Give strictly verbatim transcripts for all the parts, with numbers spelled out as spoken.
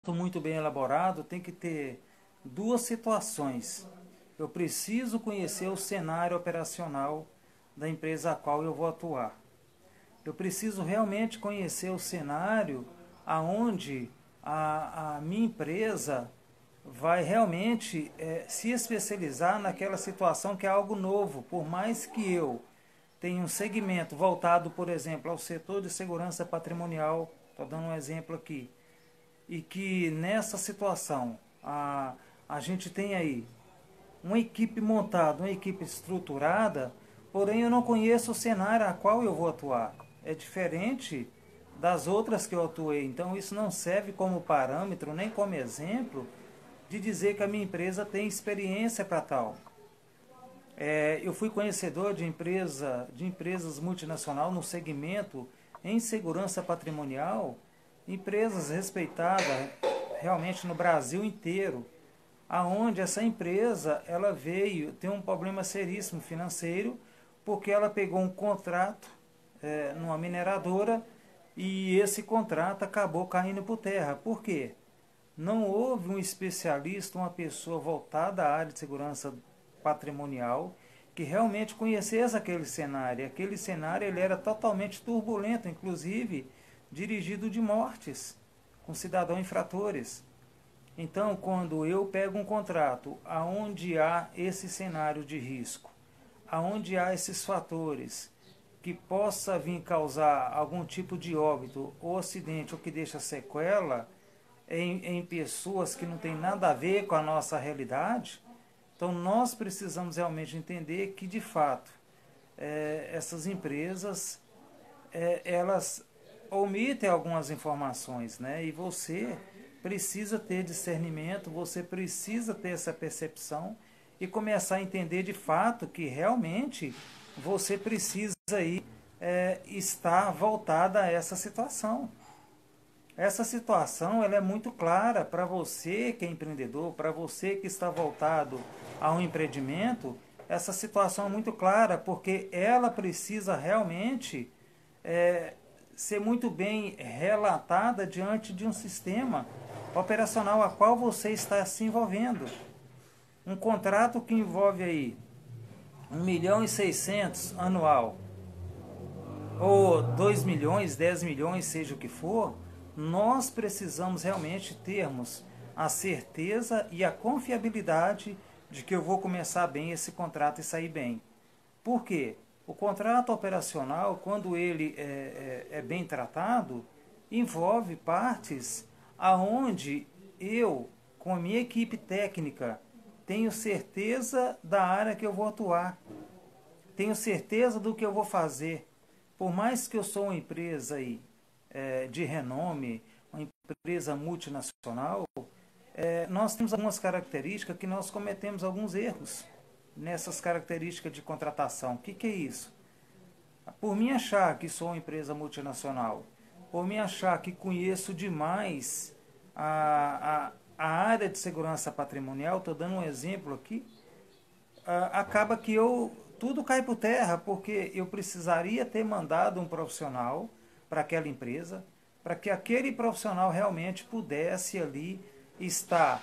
muito bem elaborado tem que ter duas situações. Eu preciso conhecer o cenário operacional da empresa a qual eu vou atuar. Eu preciso realmente conhecer o cenário aonde a, a minha empresa vai realmente é, se especializar naquela situação que é algo novo. Por mais que eu tenha um segmento voltado, por exemplo, ao setor de segurança patrimonial, estou dando um exemplo aqui, e que nessa situação a, a gente tem aí uma equipe montada, uma equipe estruturada, porém eu não conheço o cenário a qual eu vou atuar. É diferente das outras que eu atuei, então isso não serve como parâmetro nem como exemplo de dizer que a minha empresa tem experiência para tal. É, eu fui conhecedor de, empresa, de empresas multinacionais no segmento em segurança patrimonial, empresas respeitadas realmente no Brasil inteiro, aonde essa empresa ela veio ter um problema seríssimo financeiro, porque ela pegou um contrato é, numa mineradora e esse contrato acabou caindo por terra. Por quê? Não houve um especialista, uma pessoa voltada à área de segurança patrimonial que realmente conhecesse aquele cenário. Aquele cenário ele era totalmente turbulento, inclusive dirigido de mortes com cidadãos infratores. Então, quando eu pego um contrato aonde há esse cenário de risco, aonde há esses fatores que possa vir causar algum tipo de óbito ou acidente ou que deixa sequela em, em pessoas que não tem nada a ver com a nossa realidade, então nós precisamos realmente entender que, de fato, é, essas empresas, é, elas omitem algumas informações, né? E você precisa ter discernimento, você precisa ter essa percepção e começar a entender de fato que realmente você precisa aí, é, estar voltada a essa situação. Essa situação ela é muito clara para você que é empreendedor, para você que está voltado a um empreendimento. Essa situação é muito clara porque ela precisa realmente é, ser muito bem relatada diante de um sistema operacional a qual você está se envolvendo. Um contrato que envolve aí um milhão e seiscentos anual, ou dois milhões, dez milhões, seja o que for, nós precisamos realmente termos a certeza e a confiabilidade de que eu vou começar bem esse contrato e sair bem. Por quê? O contrato operacional, quando ele é, é, é bem tratado, envolve partes aonde eu, com a minha equipe técnica, tenho certeza da área que eu vou atuar, tenho certeza do que eu vou fazer. Por mais que eu sou uma empresa aí, é, de renome, uma empresa multinacional, é, nós temos algumas características que nós cometemos alguns erros nessas características de contratação. O que, que é isso? Por mim achar que sou uma empresa multinacional, por mim achar que conheço demais a, a, a área de segurança patrimonial, estou dando um exemplo aqui, a, acaba que eu tudo cai por terra, porque eu precisaria ter mandado um profissional para aquela empresa, para que aquele profissional realmente pudesse ali estar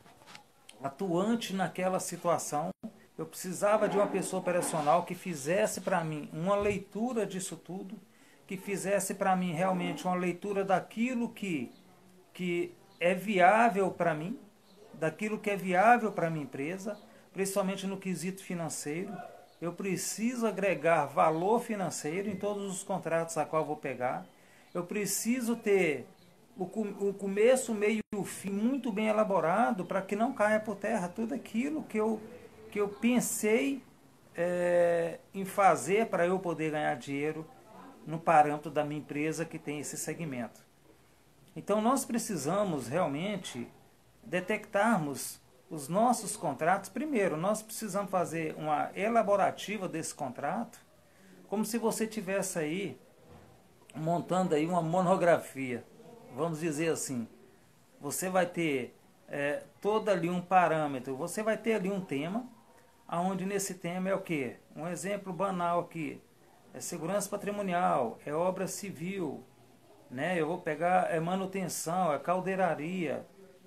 atuante naquela situação. Eu precisava de uma pessoa operacional que fizesse para mim uma leitura disso tudo, que fizesse para mim realmente uma leitura daquilo que, que é viável para mim, daquilo que é viável para a minha empresa, principalmente no quesito financeiro. Eu preciso agregar valor financeiro em todos os contratos a qual eu vou pegar. Eu preciso ter o, o começo, o meio e o fim muito bem elaborado para que não caia por terra tudo aquilo que eu, que eu pensei é, em fazer para eu poder ganhar dinheiro no parâmetro da minha empresa que tem esse segmento. Então nós precisamos realmente detectarmos os nossos contratos. Primeiro, nós precisamos fazer uma elaborativa desse contrato, como se você tivesse aí montando aí uma monografia, vamos dizer assim. Você vai ter é, todo ali um parâmetro, você vai ter ali um tema, aonde nesse tema é o quê? Um exemplo banal aqui, é segurança patrimonial, é obra civil, né? Eu vou pegar é manutenção, é caldeiraria,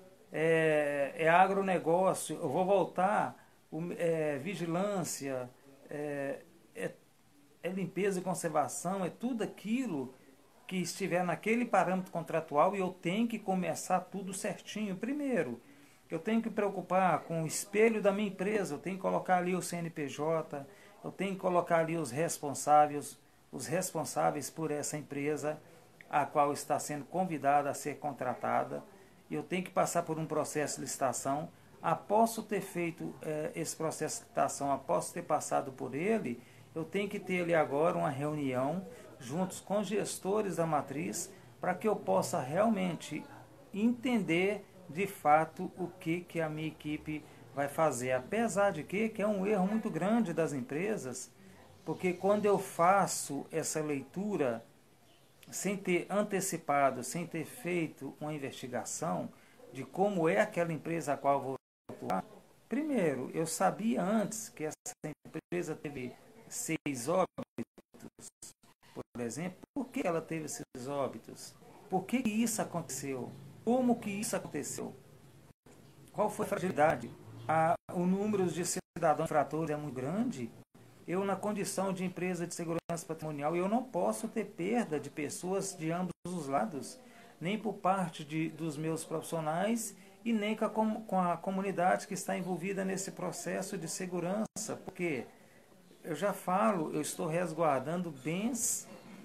é, é agronegócio, eu vou voltar, o- é vigilância, é, é, é limpeza e conservação, é tudo aquilo que estiver naquele parâmetro contratual e eu tenho que começar tudo certinho. Primeiro, eu tenho que preocupar com o espelho da minha empresa, eu tenho que colocar ali o C N P J, eu tenho que colocar ali os responsáveis, os responsáveis por essa empresa a qual está sendo convidada a ser contratada. Eu tenho que passar por um processo de licitação. Após ter feito eh, esse processo de licitação, após ter passado por ele, eu tenho que ter ali agora uma reunião juntos com gestores da matriz para que eu possa realmente entender de fato o que, que a minha equipe vai fazer. Apesar de que, que é um erro muito grande das empresas, porque quando eu faço essa leitura sem ter antecipado, sem ter feito uma investigação de como é aquela empresa a qual eu vou atuar, primeiro, eu sabia antes que essa empresa teve seis óbitos, por exemplo. Por que ela teve esses óbitos? Por que isso aconteceu? Como que isso aconteceu? Qual foi a fragilidade? A, o número de cidadãos infratores é muito grande. Eu, na condição de empresa de segurança patrimonial, eu não posso ter perda de pessoas de ambos os lados, nem por parte de, dos meus profissionais e nem com a, com a comunidade que está envolvida nesse processo de segurança, porque eu já falo, eu estou resguardando bens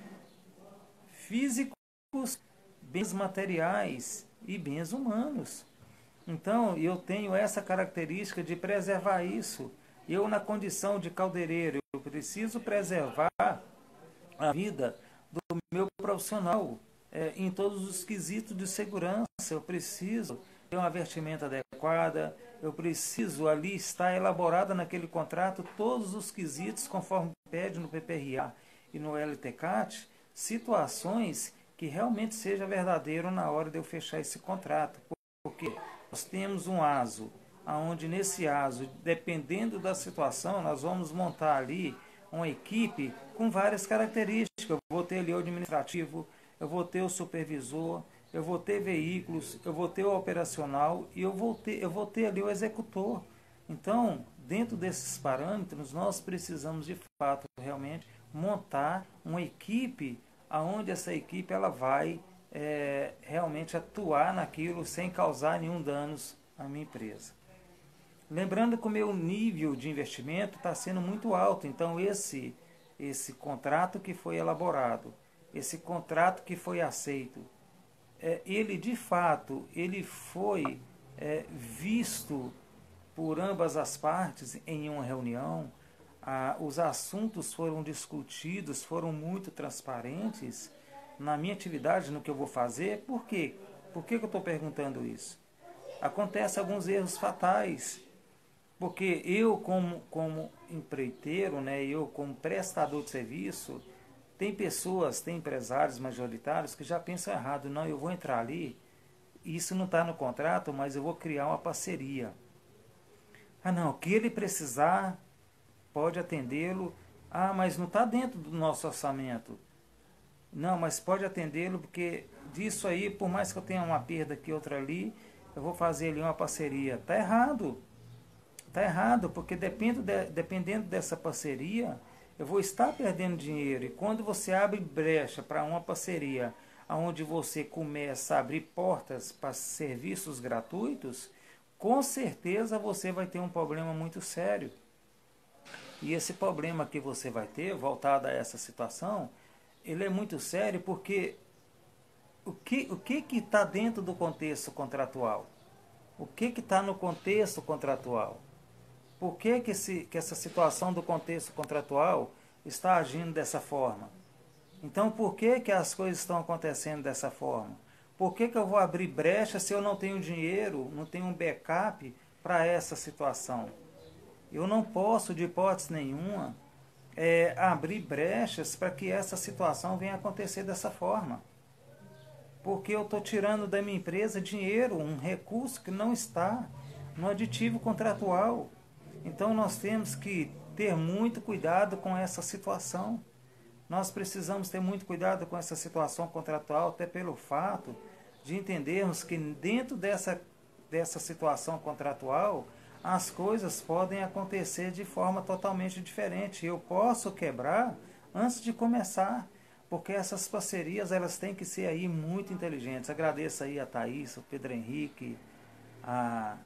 físicos, bens materiais e bens humanos. Então, eu tenho essa característica de preservar isso. Eu, na condição de caldeireiro, eu preciso preservar a vida do meu profissional é, em todos os quesitos de segurança. Eu preciso ter uma vestimenta adequada, eu preciso ali estar elaborada naquele contrato todos os quesitos conforme pede no P P R A e no L T C A T, situações que realmente seja verdadeiro na hora de eu fechar esse contrato. Porque nós temos um ASO, onde nesse ASO, dependendo da situação, nós vamos montar ali uma equipe com várias características. Eu vou ter ali o administrativo, eu vou ter o supervisor, eu vou ter veículos, eu vou ter o operacional e eu vou ter, eu vou ter ali o executor. Então, dentro desses parâmetros, nós precisamos de fato realmente montar uma equipe onde essa equipe ela vai é, realmente atuar naquilo sem causar nenhum danos à minha empresa. Lembrando que o meu nível de investimento está sendo muito alto, então esse, esse contrato que foi elaborado, esse contrato que foi aceito, é, ele de fato ele foi é, visto por ambas as partes em uma reunião, ah, os assuntos foram discutidos, foram muito transparentes na minha atividade, no que eu vou fazer. Por quê? Por que, que eu estou perguntando isso? Acontecem alguns erros fatais, porque eu como, como empreiteiro, né, eu como prestador de serviço, tem pessoas, tem empresários majoritários que já pensam errado. Não, eu vou entrar ali, isso não está no contrato, mas eu vou criar uma parceria. Ah não, o que ele precisar, pode atendê-lo. Ah, mas não está dentro do nosso orçamento. Não, mas pode atendê-lo, porque disso aí, por mais que eu tenha uma perda aqui, outra ali, eu vou fazer ali uma parceria. Está errado. Está errado, porque dependo de, dependendo dessa parceria, eu vou estar perdendo dinheiro. E quando você abre brecha para uma parceria, onde você começa a abrir portas para serviços gratuitos, com certeza você vai ter um problema muito sério. E esse problema que você vai ter, voltado a essa situação, ele é muito sério porque o que o que que está dentro do contexto contratual? O que que está no contexto contratual? Por que que, esse, que essa situação do contexto contratual está agindo dessa forma? Então, por que que as coisas estão acontecendo dessa forma? Por que que eu vou abrir brecha se eu não tenho dinheiro, não tenho um backup para essa situação? Eu não posso, de hipótese nenhuma, é, abrir brechas para que essa situação venha acontecer dessa forma. Porque eu estou tirando da minha empresa dinheiro, um recurso que não está no aditivo contratual. Então nós temos que ter muito cuidado com essa situação. Nós precisamos ter muito cuidado com essa situação contratual, até pelo fato de entendermos que dentro dessa, dessa situação contratual, as coisas podem acontecer de forma totalmente diferente. Eu posso quebrar antes de começar, porque essas parcerias elas têm que ser aí muito inteligentes. Agradeço aí a Thaís, o Pedro Henrique, a,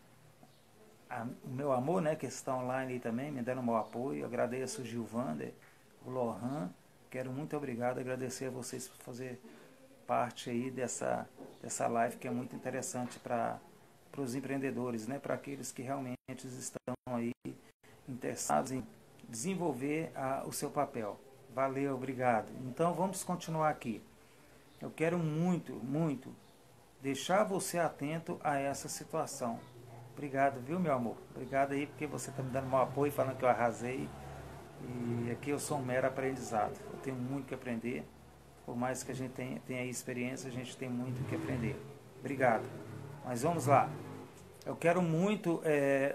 a, o meu amor, né, que está online aí também, me dando um bom apoio. Agradeço o Gilvander, o Lohan. Quero muito obrigado, agradecer a vocês por fazer parte aí dessa, dessa live que é muito interessante para os empreendedores, né, para aqueles que realmente estão aí interessados em desenvolver a, o seu papel. Valeu, obrigado. Então vamos continuar aqui. Eu quero muito, muito deixar você atento a essa situação. Obrigado, viu, meu amor? Obrigado aí porque você está me dando um apoio, falando que eu arrasei. E aqui eu sou um mero aprendizado. Eu tenho muito que aprender. Por mais que a gente tenha, tenha experiência, a gente tem muito que aprender. Obrigado. Mas vamos lá. Eu quero muito... É...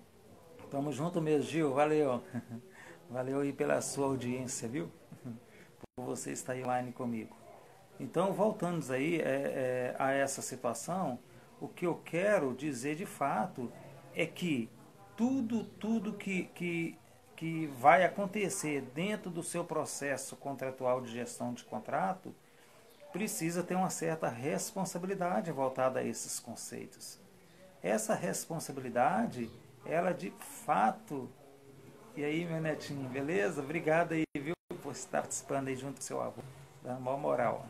Tamo junto mesmo, Gil. Valeu. Valeu aí pela sua audiência, viu? Por você estar aí online comigo. Então, voltando aí é, é, a essa situação, o que eu quero dizer de fato é que tudo, tudo que... que que vai acontecer dentro do seu processo contratual de gestão de contrato, precisa ter uma certa responsabilidade voltada a esses conceitos. Essa responsabilidade, ela de fato... E aí, meu netinho, beleza? Obrigado aí, viu, por estar participando aí junto com seu avô, dando maior moral.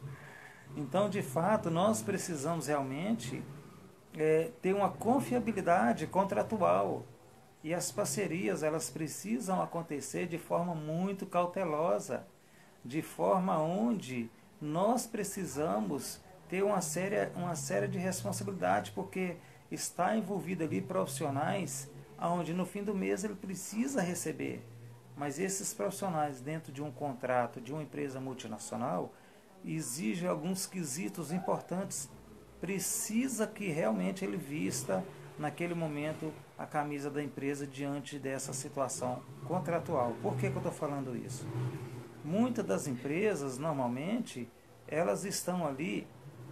Então, de fato, nós precisamos realmente é, ter uma confiabilidade contratual. E as parcerias, elas precisam acontecer de forma muito cautelosa, de forma onde nós precisamos ter uma série, uma série de responsabilidade, porque está envolvido ali profissionais onde no fim do mês ele precisa receber. Mas esses profissionais dentro de um contrato de uma empresa multinacional exigem alguns quesitos importantes. Precisa que realmente ele vista naquele momento a camisa da empresa diante dessa situação contratual. Por que, que eu estou falando isso? Muitas das empresas, normalmente, elas estão ali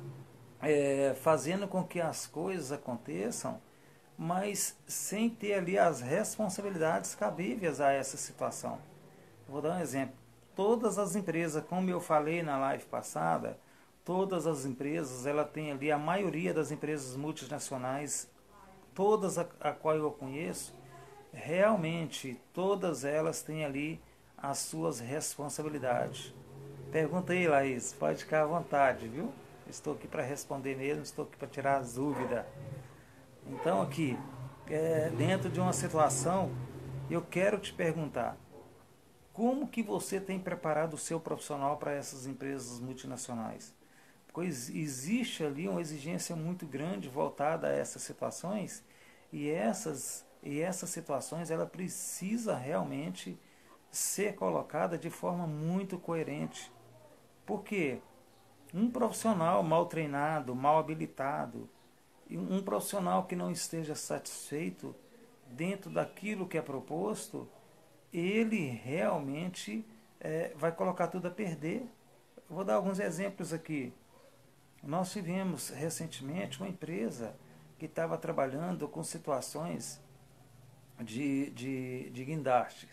é, fazendo com que as coisas aconteçam, mas sem ter ali as responsabilidades cabíveis a essa situação. Vou dar um exemplo. Todas as empresas, como eu falei na live passada, todas as empresas, ela tem ali, a maioria das empresas multinacionais, todas a, a qual eu conheço, realmente todas elas têm ali as suas responsabilidades. Pergunta aí, Laís, pode ficar à vontade, viu? Estou aqui para responder mesmo, estou aqui para tirar as dúvidas. Então aqui, é, dentro de uma situação, eu quero te perguntar, como que você tem preparado o seu profissional para essas empresas multinacionais? Pois existe ali uma exigência muito grande voltada a essas situações, e essas, e essas situações ela precisa realmente ser colocada de forma muito coerente. Porque um profissional mal treinado, mal habilitado, um profissional que não esteja satisfeito dentro daquilo que é proposto, ele realmente é, vai colocar tudo a perder. Eu vou dar alguns exemplos aqui. Nós tivemos recentemente uma empresa que estava trabalhando com situações de, de, de guindaste.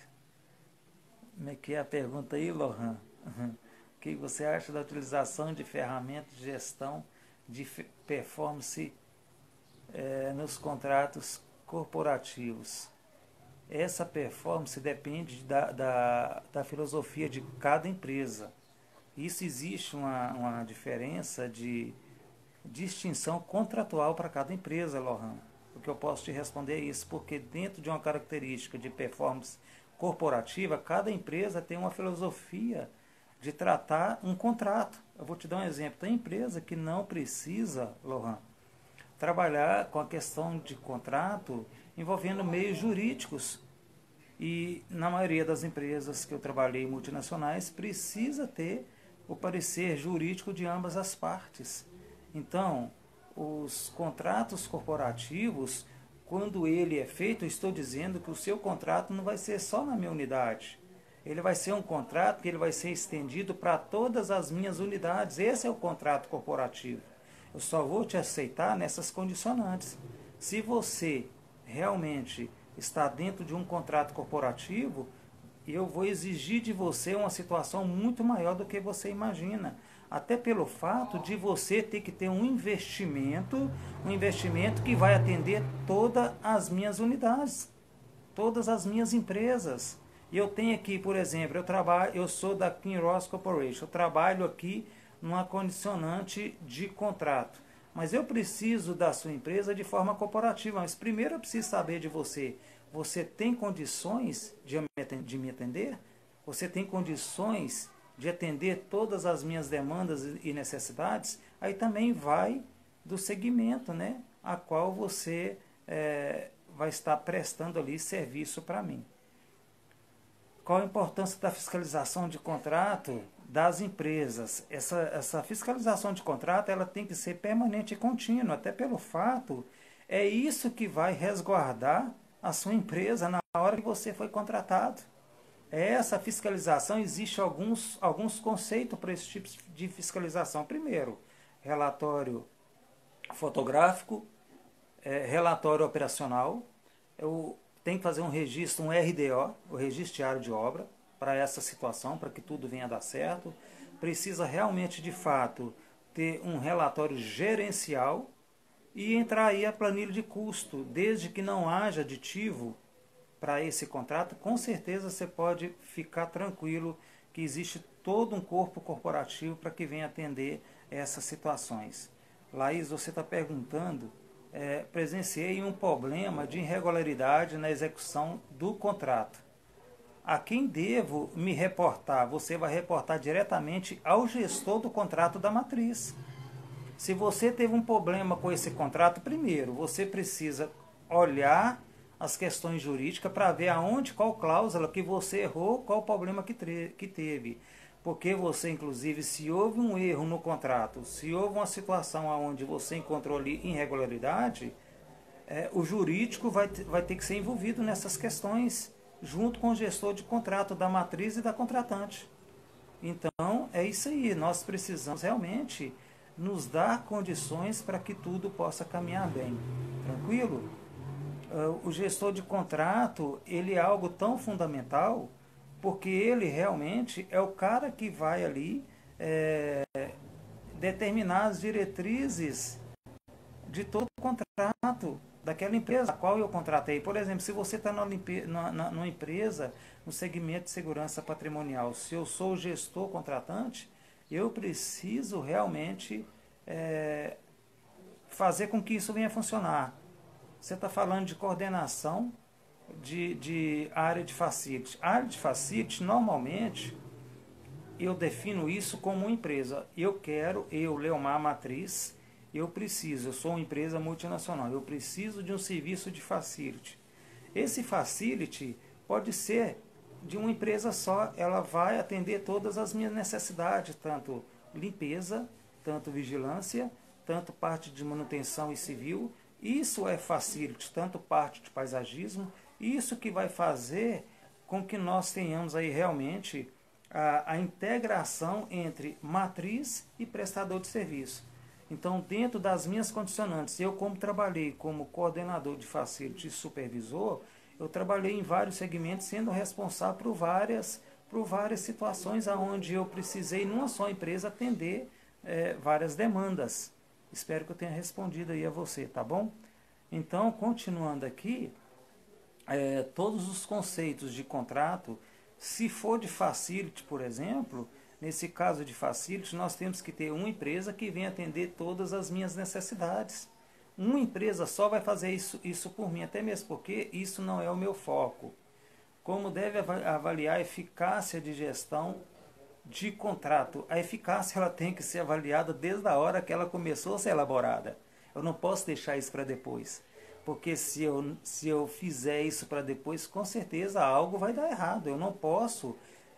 Como é que é a pergunta aí, Lohan? O que você acha da utilização de ferramentas de gestão de performance é, nos contratos corporativos? Essa performance depende da, da, da filosofia de cada empresa. Isso existe uma, uma diferença de distinção contratual para cada empresa, Lohan. O que eu posso te responder é isso, porque dentro de uma característica de performance corporativa, cada empresa tem uma filosofia de tratar um contrato. Eu vou te dar um exemplo. Tem empresa que não precisa, Lohan, trabalhar com a questão de contrato envolvendo meios jurídicos. E na maioria das empresas que eu trabalhei multinacionais, precisa ter o parecer jurídico de ambas as partes. Então, os contratos corporativos, quando ele é feito, eu estou dizendo que o seu contrato não vai ser só na minha unidade. Ele vai ser um contrato que ele vai ser estendido para todas as minhas unidades. Esse é o contrato corporativo. Eu só vou te aceitar nessas condicionantes. Se você realmente está dentro de um contrato corporativo, eu vou exigir de você uma situação muito maior do que você imagina. Até pelo fato de você ter que ter um investimento, um investimento que vai atender todas as minhas unidades, todas as minhas empresas. E eu tenho aqui, por exemplo, eu trabalho, eu sou da Kinross Corporation, eu trabalho aqui numa condicionante de contrato. Mas eu preciso da sua empresa de forma corporativa. Mas primeiro eu preciso saber de você. Você tem condições de me atender? Você tem condições de atender todas as minhas demandas e necessidades? Aí também vai do segmento, né, a qual você é, vai estar prestando ali serviço para mim. Qual a importância da fiscalização de contrato das empresas? Essa, essa fiscalização de contrato ela tem que ser permanente e contínua, até pelo fato, é isso que vai resguardar a sua empresa na hora que você foi contratado. Essa fiscalização, existe alguns, alguns conceitos para esse tipo de fiscalização. Primeiro, relatório fotográfico, é, relatório operacional, eu tenho que fazer um registro, um R D O, o Registro Diário de Obra, para essa situação, para que tudo venha a dar certo. Precisa realmente, de fato, ter um relatório gerencial e entrar aí a planilha de custo. Desde que não haja aditivo para esse contrato, com certeza você pode ficar tranquilo que existe todo um corpo corporativo para que venha atender essas situações. Laís, você está perguntando, é, presenciei um problema de irregularidade na execução do contrato. A quem devo me reportar? Você vai reportar diretamente ao gestor do contrato da matriz. Se você teve um problema com esse contrato, primeiro, você precisa olhar as questões jurídicas para ver aonde, qual cláusula que você errou, qual o problema que, que teve. Porque você, inclusive, se houve um erro no contrato, se houve uma situação onde você encontrou ali irregularidade, é, o jurídico vai, vai ter que ser envolvido nessas questões, junto com o gestor de contrato da matriz e da contratante. Então, é isso aí. Nós precisamos realmente nos dar condições para que tudo possa caminhar bem. Tranquilo? Uh, o gestor de contrato, ele é algo tão fundamental, porque ele realmente é o cara que vai ali é, determinar as diretrizes de todo o contrato daquela empresa a qual eu contratei. Por exemplo, se você está numa empresa no segmento de segurança patrimonial, se eu sou o gestor contratante, eu preciso realmente é, fazer com que isso venha a funcionar. Você está falando de coordenação de, de área de facility. A área de facility, normalmente, eu defino isso como uma empresa. Eu quero, eu, Leomar Matriz, eu preciso, eu sou uma empresa multinacional, eu preciso de um serviço de facility. Esse facility pode ser de uma empresa só, ela vai atender todas as minhas necessidades, tanto limpeza, tanto vigilância, tanto parte de manutenção e civil. Isso é facility, tanto parte de paisagismo. Isso que vai fazer com que nós tenhamos aí realmente a, a integração entre matriz e prestador de serviço. Então, dentro das minhas condicionantes, eu como trabalhei como coordenador de facility e supervisor, eu trabalhei em vários segmentos, sendo responsável por várias, por várias situações onde eu precisei, numa só empresa, atender é, várias demandas. Espero que eu tenha respondido aí a você, tá bom? Então, continuando aqui, é, todos os conceitos de contrato, se for de facility, por exemplo, nesse caso de facility, nós temos que ter uma empresa que venha atender todas as minhas necessidades. Uma empresa só vai fazer isso, isso por mim, até mesmo porque isso não é o meu foco. Como deve avaliar a eficácia de gestão de contrato? A eficácia ela tem que ser avaliada desde a hora que ela começou a ser elaborada. Eu não posso deixar isso para depois. Porque se eu, se eu fizer isso para depois, com certeza algo vai dar errado. Eu não posso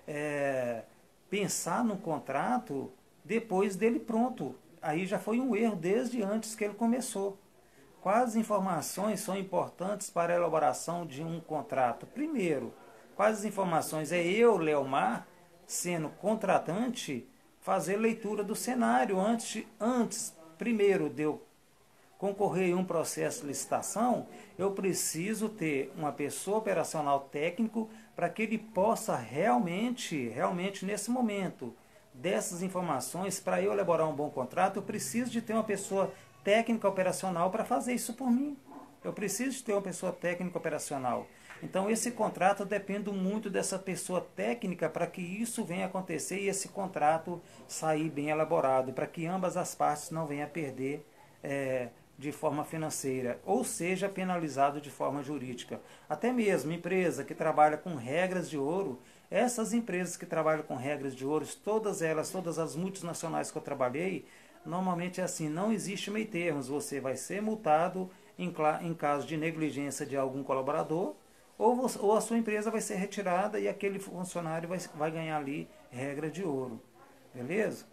é, pensar no contrato depois dele pronto. Aí já foi um erro desde antes que ele começou. Quais informações são importantes para a elaboração de um contrato? Primeiro, Quais as informações? É eu, Leomar, sendo contratante, fazer leitura do cenário antes, antes primeiro de eu concorrer em um processo de licitação, eu preciso ter uma pessoa operacional técnico para que ele possa realmente, realmente nesse momento dessas informações, para eu elaborar um bom contrato, eu preciso de ter uma pessoa técnica operacional para fazer isso por mim. Eu preciso de ter uma pessoa técnica operacional. Então esse contrato depende muito dessa pessoa técnica para que isso venha acontecer e esse contrato sair bem elaborado, para que ambas as partes não venham a perder é, de forma financeira, ou seja, penalizado de forma jurídica. Até mesmo empresa que trabalha com regras de ouro, essas empresas que trabalham com regras de ouro, todas elas, todas as multinacionais que eu trabalhei, normalmente é assim, não existe meio termos, você vai ser multado em, em caso de negligência de algum colaborador, ou, você, ou a sua empresa vai ser retirada e aquele funcionário vai, vai ganhar ali regra de ouro, beleza?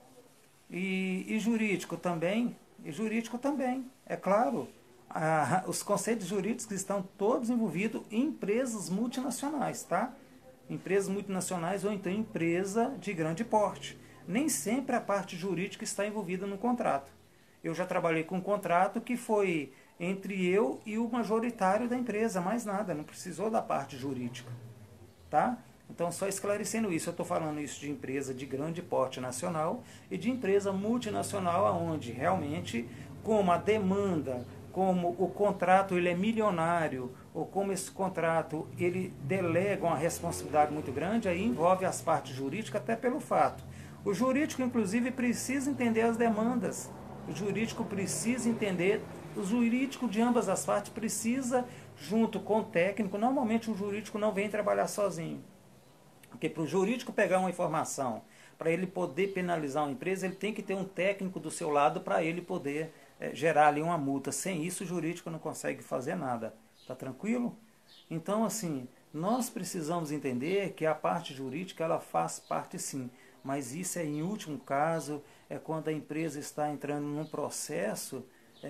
E, e jurídico também, e jurídico também, é claro, a, os conceitos jurídicos estão todos envolvidos em empresas multinacionais, tá? Empresas multinacionais ou então empresa de grande porte. Nem sempre a parte jurídica está envolvida no contrato. Eu já trabalhei com um contrato que foi entre eu e o majoritário da empresa, mais nada, não precisou da parte jurídica, tá? Então, só esclarecendo isso, eu estou falando isso de empresa de grande porte nacional e de empresa multinacional, onde realmente, como a demanda, como o contrato ele é milionário, ou como esse contrato ele delega uma responsabilidade muito grande, aí envolve as partes jurídicas, até pelo fato. O jurídico, inclusive, precisa entender as demandas. O jurídico precisa entender, o jurídico de ambas as partes precisa, junto com o técnico, normalmente o jurídico não vem trabalhar sozinho. Porque para o jurídico pegar uma informação, para ele poder penalizar uma empresa, ele tem que ter um técnico do seu lado para ele poder é, gerar ali uma multa. Sem isso, o jurídico não consegue fazer nada. Tá tranquilo? Então, assim, nós precisamos entender que a parte jurídica, ela faz parte sim. Mas isso é em último caso, é quando a empresa está entrando num processo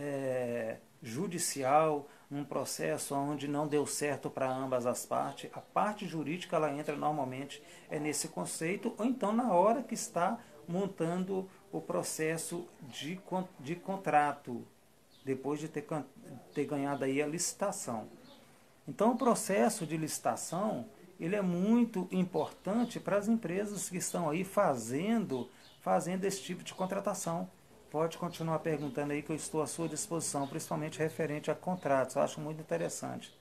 é, judicial, num processo onde não deu certo para ambas as partes. A parte jurídica ela entra normalmente é nesse conceito, ou então na hora que está montando o processo de, de contrato, depois de ter, ter ganhado aí a licitação. Então o processo de licitação ele é muito importante para as empresas que estão aí fazendo, fazendo esse tipo de contratação. Pode continuar perguntando aí que eu estou à sua disposição, principalmente referente a contratos. Eu acho muito interessante.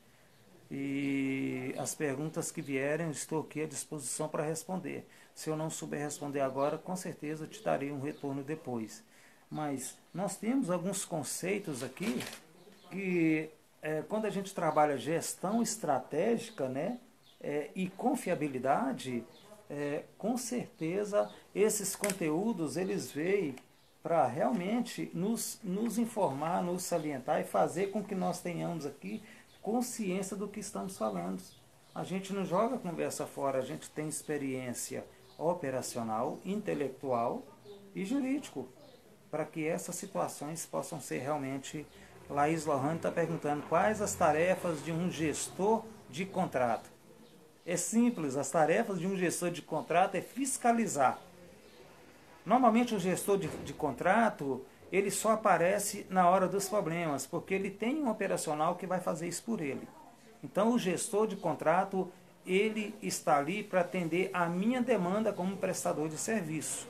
E as perguntas que vierem, eu estou aqui à disposição para responder. Se eu não souber responder agora, com certeza eu te darei um retorno depois. Mas nós temos alguns conceitos aqui que, é, quando a gente trabalha gestão estratégica, né, é, e confiabilidade, é, com certeza esses conteúdos eles veem para realmente nos, nos informar, nos salientar e fazer com que nós tenhamos aqui consciência do que estamos falando. A gente não joga a conversa fora, a gente tem experiência operacional, intelectual e jurídico, para que essas situações possam ser realmente... Laís Lohane está perguntando quais as tarefas de um gestor de contrato. É simples, as tarefas de um gestor de contrato é fiscalizar. Normalmente o gestor de, de contrato, ele só aparece na hora dos problemas, porque ele tem um operacional que vai fazer isso por ele. Então o gestor de contrato, ele está ali para atender a minha demanda como prestador de serviço.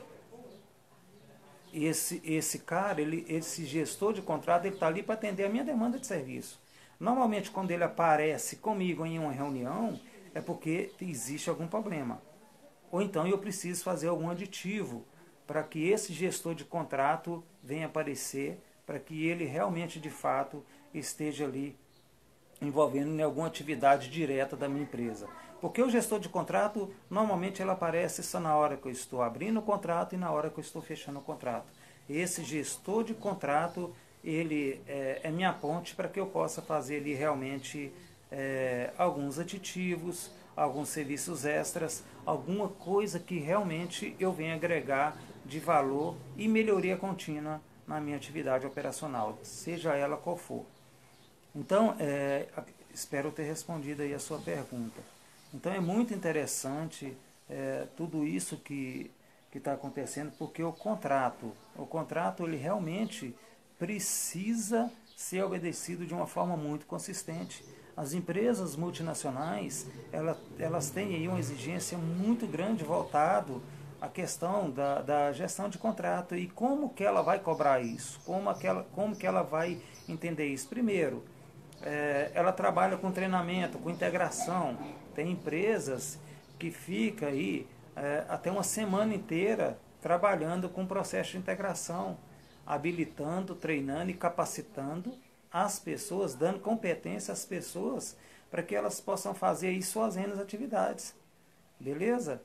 Esse, esse cara, ele, esse gestor de contrato, ele está ali para atender a minha demanda de serviço. Normalmente quando ele aparece comigo em uma reunião, é porque existe algum problema. Ou então eu preciso fazer algum aditivo para que esse gestor de contrato venha aparecer, para que ele realmente, de fato, esteja ali envolvendo em alguma atividade direta da minha empresa. Porque o gestor de contrato, normalmente ele aparece só na hora que eu estou abrindo o contrato e na hora que eu estou fechando o contrato. Esse gestor de contrato, ele é, é minha ponte para que eu possa fazer ali realmente é, alguns aditivos, alguns serviços extras, alguma coisa que realmente eu venha agregar de valor e melhoria contínua na minha atividade operacional, seja ela qual for. Então, é, espero ter respondido aí a sua pergunta. Então é muito interessante é, tudo isso que que está acontecendo, porque o contrato, o contrato ele realmente precisa ser obedecido de uma forma muito consistente. As empresas multinacionais, elas, elas têm aí uma exigência muito grande voltado à questão da, da gestão de contrato e como que ela vai cobrar isso, como, aquela, como que ela vai entender isso. Primeiro, é, ela trabalha com treinamento, com integração. Tem empresas que ficam aí é, até uma semana inteira trabalhando com o processo de integração, habilitando, treinando e capacitando as pessoas, dando competência às pessoas para que elas possam fazer aí suas renas atividades. Beleza?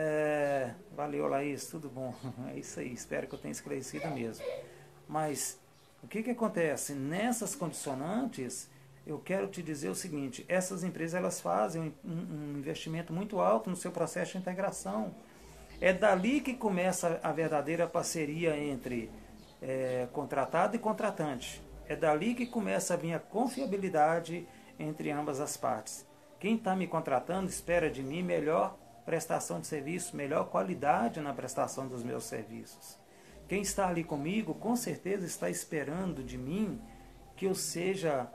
É, valeu, Laís, tudo bom? É isso aí, espero que eu tenha esclarecido mesmo. Mas o que, que acontece? Nessas condicionantes, eu quero te dizer o seguinte, essas empresas elas fazem um, um investimento muito alto no seu processo de integração. É dali que começa a verdadeira parceria entre é, contratado e contratante. É dali que começa a vir a confiabilidade entre ambas as partes. Quem está me contratando espera de mim melhor prestação de serviço, melhor qualidade na prestação dos meus serviços. Quem está ali comigo, com certeza está esperando de mim que eu seja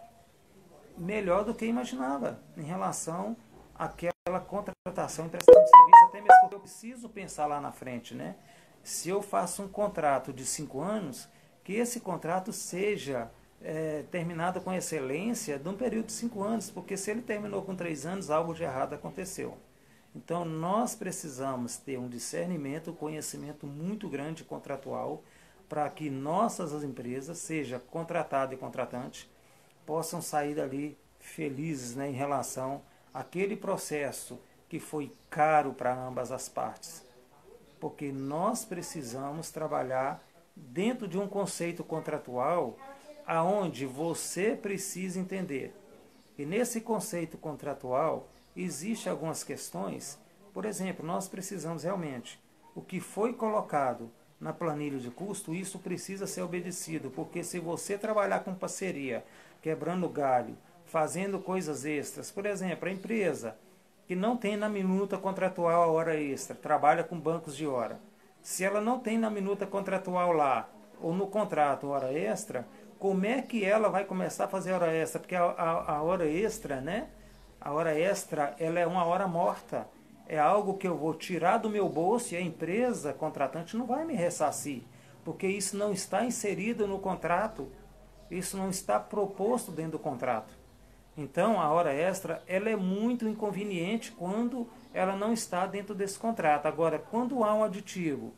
melhor do que imaginava em relação àquela contratação e prestação de serviço, até mesmo porque eu preciso pensar lá na frente, né? Se eu faço um contrato de cinco anos, que esse contrato seja é, terminado com excelência de um período de cinco anos, porque se ele terminou com três anos, algo de errado aconteceu. Então, nós precisamos ter um discernimento, um conhecimento muito grande contratual para que nossas empresas, seja contratado e contratante, possam sair dali felizes, né, em relação àquele processo que foi caro para ambas as partes. Porque nós precisamos trabalhar dentro de um conceito contratual aonde você precisa entender. E nesse conceito contratual, existem algumas questões. Por exemplo, nós precisamos realmente, o que foi colocado na planilha de custo, isso precisa ser obedecido, porque se você trabalhar com parceria, quebrando galho, fazendo coisas extras, por exemplo, a empresa que não tem na minuta contratual a hora extra, trabalha com bancos de hora. Se ela não tem na minuta contratual lá, ou no contrato hora extra, como é que ela vai começar a fazer hora extra? Porque a, a, a hora extra, né? A hora extra, ela é uma hora morta. É algo que eu vou tirar do meu bolso e a empresa contratante não vai me ressarcir, porque isso não está inserido no contrato, isso não está proposto dentro do contrato. Então, a hora extra, ela é muito inconveniente quando ela não está dentro desse contrato. Agora, quando há um aditivo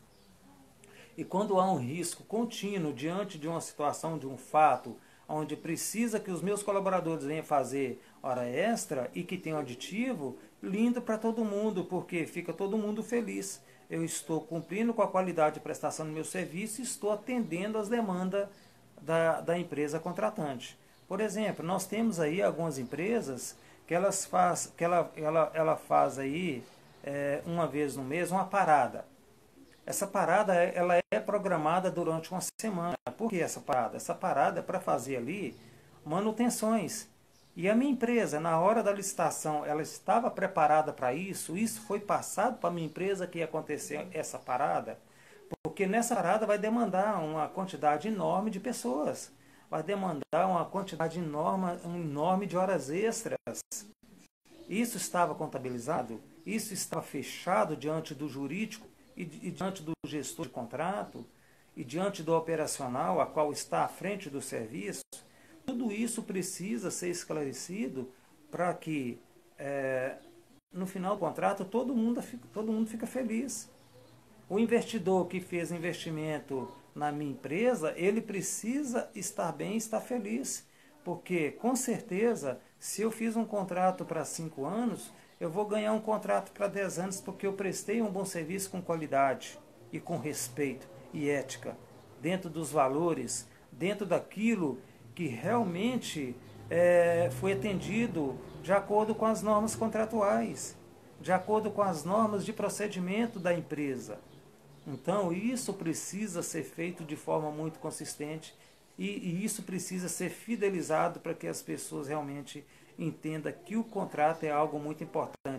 e quando há um risco contínuo diante de uma situação, de um fato, onde precisa que os meus colaboradores venham fazer hora extra e que tem um aditivo, lindo para todo mundo, porque fica todo mundo feliz. Eu estou cumprindo com a qualidade de prestação do meu serviço e estou atendendo às demandas da, da empresa contratante. Por exemplo, nós temos aí algumas empresas que, elas faz, que ela, ela, ela faz aí, é, uma vez no mês uma parada. Essa parada ela é programada durante uma semana. Por que essa parada? Essa parada é para fazer ali manutenções. E a minha empresa, na hora da licitação, ela estava preparada para isso? Isso foi passado para a minha empresa que ia acontecer essa parada? Porque nessa parada vai demandar uma quantidade enorme de pessoas. Vai demandar uma quantidade enorme, enorme de horas extras. Isso estava contabilizado? Isso estava fechado diante do jurídico e, e diante do gestor de contrato? E diante do operacional, a qual está à frente do serviço? Tudo isso precisa ser esclarecido para que, é, no final do contrato, todo mundo, todo mundo fica feliz. O investidor que fez investimento na minha empresa, ele precisa estar bem, estar feliz. Porque, com certeza, se eu fiz um contrato para cinco anos, eu vou ganhar um contrato para dez anos, porque eu prestei um bom serviço com qualidade e com respeito e ética, dentro dos valores, dentro daquilo que realmente é, foi atendido de acordo com as normas contratuais, de acordo com as normas de procedimento da empresa. Então, isso precisa ser feito de forma muito consistente e, e isso precisa ser fidelizado para que as pessoas realmente entendam que o contrato é algo muito importante.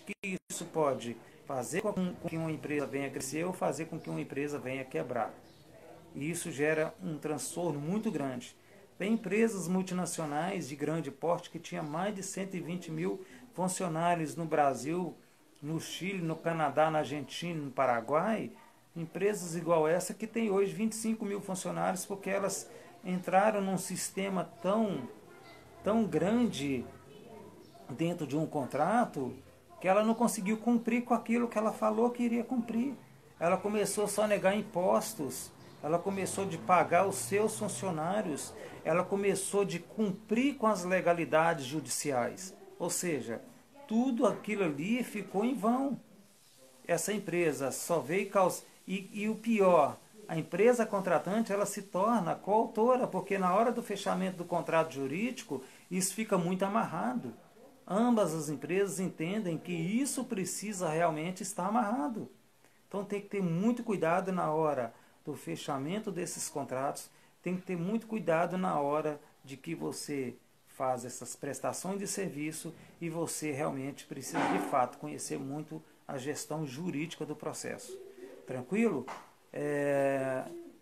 que isso pode fazer com que uma empresa venha crescer ou fazer com que uma empresa venha quebrar. E isso gera um transtorno muito grande. Tem empresas multinacionais de grande porte que tinha mais de cento e vinte mil funcionários no Brasil, no Chile, no Canadá, na Argentina, no Paraguai. Empresas igual essa que tem hoje vinte e cinco mil funcionários porque elas entraram num sistema tão, tão grande dentro de um contrato que ela não conseguiu cumprir com aquilo que ela falou que iria cumprir. Ela começou só a negar impostos, ela começou de pagar os seus funcionários, ela começou de cumprir com as legalidades judiciais. Ou seja, tudo aquilo ali ficou em vão. Essa empresa só veio causar... E, e o pior, a empresa contratante ela se torna coautora, porque na hora do fechamento do contrato jurídico, isso fica muito amarrado. Ambas as empresas entendem que isso precisa realmente estar amarrado. Então tem que ter muito cuidado na hora do fechamento desses contratos, tem que ter muito cuidado na hora de que você faz essas prestações de serviço e você realmente precisa de fato conhecer muito a gestão jurídica do processo. Tranquilo? É...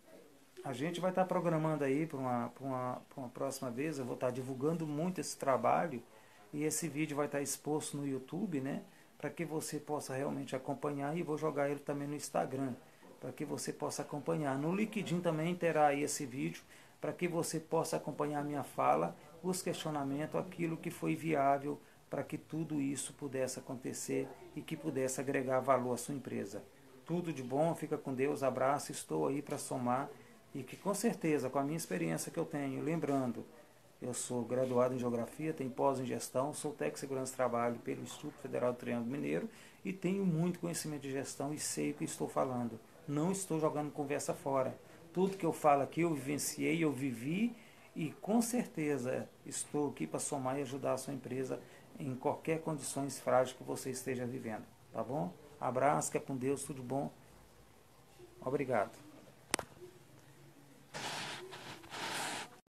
A gente vai estar programando aí para uma, para uma, para uma próxima vez, eu vou estar divulgando muito esse trabalho e esse vídeo vai estar exposto no YouTube, né? Para que você possa realmente acompanhar e vou jogar ele também no Instagram, para que você possa acompanhar. No LinkedIn também terá aí esse vídeo, para que você possa acompanhar a minha fala, os questionamentos, aquilo que foi viável para que tudo isso pudesse acontecer e que pudesse agregar valor à sua empresa. Tudo de bom, fica com Deus, abraço, estou aí para somar e que com certeza, com a minha experiência que eu tenho, lembrando, eu sou graduado em Geografia, tenho pós em Gestão, sou técnico de Segurança e Trabalho pelo Instituto Federal do Triângulo Mineiro e tenho muito conhecimento de gestão e sei o que estou falando. Não estou jogando conversa fora. Tudo que eu falo aqui eu vivenciei, eu vivi e com certeza estou aqui para somar e ajudar a sua empresa em qualquer condições frágeis que você esteja vivendo. Tá bom? Abraço, que é com Deus, tudo bom. Obrigado.